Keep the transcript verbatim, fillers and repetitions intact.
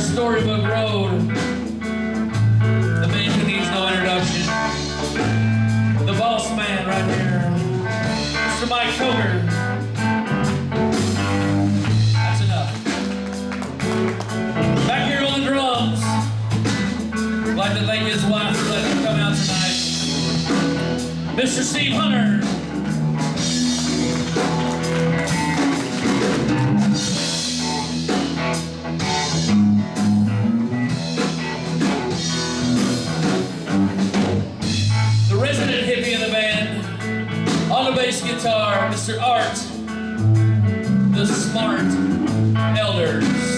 Storybook Road. The man who needs no introduction. The boss man right here. Mister Mike Coker. That's enough. Back here on the drums. I'd like to thank his wife for letting him come out tonight. Mister Steve Hunter. Bass guitar, Mister Art, the Smart Elders.